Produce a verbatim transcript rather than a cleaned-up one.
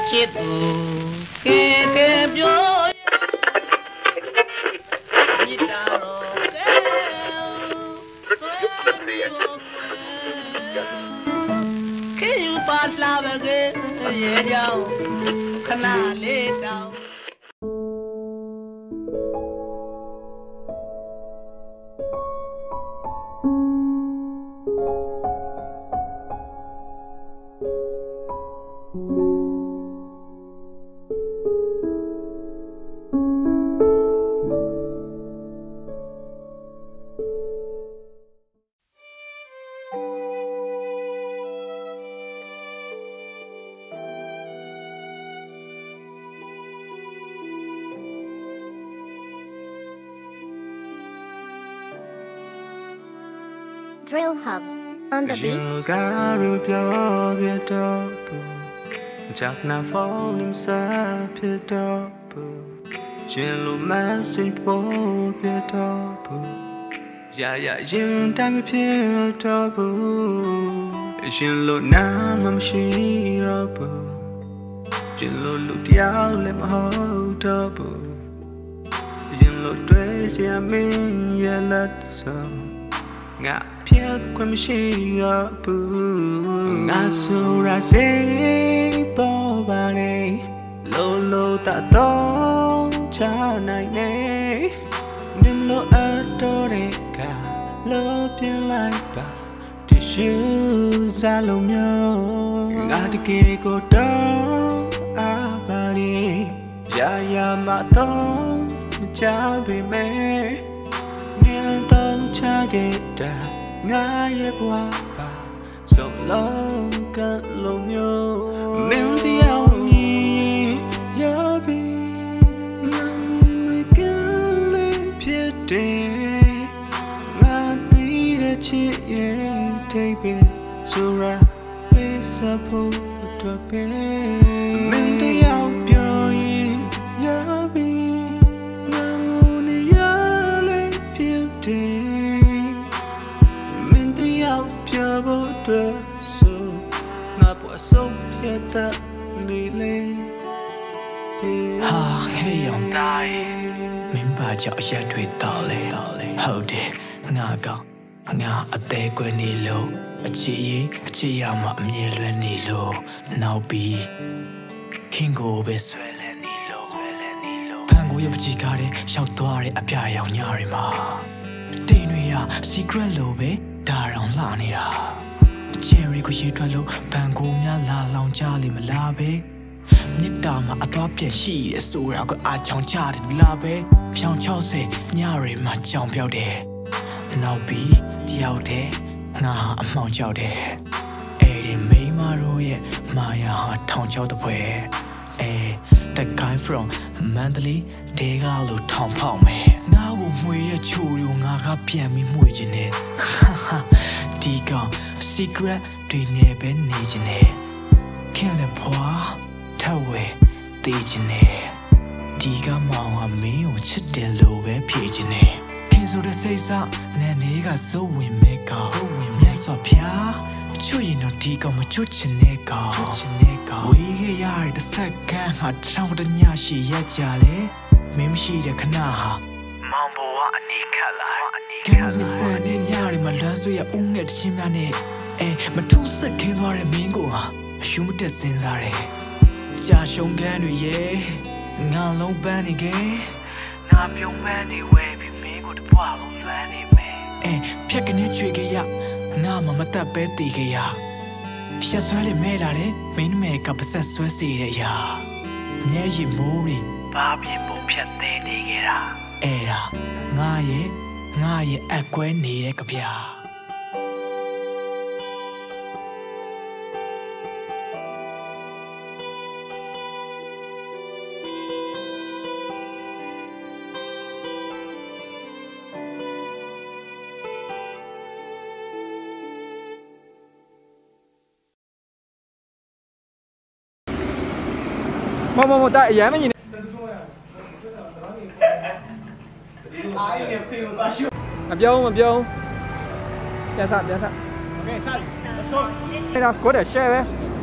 chết tù kê kê bố nhị ta rồi cái yêu phát la về cái ye giàu khana lê đào Drill Hub on the beat. You got to be a double. Jack na fall himself a double. Jello massing for a double. Yeah, yeah, you time be a double. Jello na mam she double. Jello look down let my heart double. Jello dress ya mean ya let so. Ngã phía quên chi ở bờ ngã sâu ra dễ bỏ bà này lô lô ta tông cha này nè nên lô ở đâu để cả lô biến lại bà thì chưa ra lâu nhau ngã thì kia cô đâu à bà đi ya ya mà tông cha bị mẹ cha ghé đã ngã ye qua bà rộng lòng cất lòng nhau nếu thì ao nhỉ nhớ bi ngang người kia lấy biết để ngã tí để chỉ ye thấy biết dù ra biết sao phụ được biết nếu thì ao biểu nhỉ nhớ bi ngang người nhớ lấy biết để Pia bo de so na po so pia ta ni le ha hey yong dai min ba chao sha thui ta le hou de nga ga nga a te kwe ni lo a chi yi a chi ya ma a mye lwen ni lo now bi king go be swe le ni lo phan go ye pa chi ka de shauk twa de a phya yaung nya ri ma tin ri ya secret lo beဒါရောင်လှနေတာချယ်ရီကိုရှိထွက်လို့ဘန်ကိုများလာလောင်ကြလိမ့်မလားပဲမြစ်တာမှာအသွားပြက်ရှိရဆိုတာကအားချောင်ကြတယ်လားပဲဖြောင်း၆၀ညရီမှာကြောင်ပြောက်တယ်နောက်ပြီးတယောက်တည်းငါဟာအမှောင်ကြောက်တယ်အဲ့ဒီမိန်းမတို့ရဲ့မာယာဟာထောင်ချောက်တဲ့ပွဲအဲ that guy from Mandalay ဒေကလို့ထောင်ဖောက်မယ်ငါ့ကိုမှွေရဲ့ချိုးလို့ငါကပြန်ပြီးမှွေခြင်းနဲ့ဒီကောင် secret တွေနဲ့ပဲနေခြင်းနဲ့ခင်လည်းဖွာထဝဲတေးခြင်းနဲ့ဒီကမောင်ကမင်းကိုချစ်တယ်လို့ပဲဖြေခြင်းနဲ့ခင်ဆိုတဲ့စိတ်ဆောက်နဲ့နေကစိုးဝင်မဲ့ကောင်စိုးဝင်မြတ်စွာဘုရားချွေရင်တော့ဒီကောင်မချွတ်ချင်တဲ့ကောင်ချွတ်ချင်တဲ့ကောင်ဝေးခဲ့ရတဲ့စက္ကန့်ဟာထောင်တညရှိရက်ကြလေမင်းမရှိတဲ့ခဏဟာမောင်ဘဝအနေခက်လာကဲမစတဲ့ညရီမှာလွမ်းဆွေးရဦးငယ်တချင်းများနဲ့အဲမထူးဆက်ခင်းသွားတဲ့မင်းကိုဟာအရှုံးမတက်စင်းစားတယ်ကြာရှုံးကန်းတွေရဲ့ငါလုံးပန်းနေကဲငါပြုံးပန်းနေဝဲပြီးမင်းကိုတပွားလုံးလွမ်းနေမယ်အဲဖြက်ကနေချွေကြရငါမမတက်ပဲတည်ကြရဖြက်ဆွဲလေမဲလာတယ်မင်းမဲကပစက်ဆွဲစီတဲ့ရာမျက်ရည်မိုးပြီးဘာပြင်းပုံဖြတ်သေးနေကြတာအဲ့ဒါငါရဲ့ငါရဲ့အကွဲနေတဲ့ကြပြမမမတိုက်အရမ်းမnhìnမပြုံးမပြုံးပြန်စပြန်စ Okay စ Let's go အဲ့ဒါကိုတဲ့ share ပဲ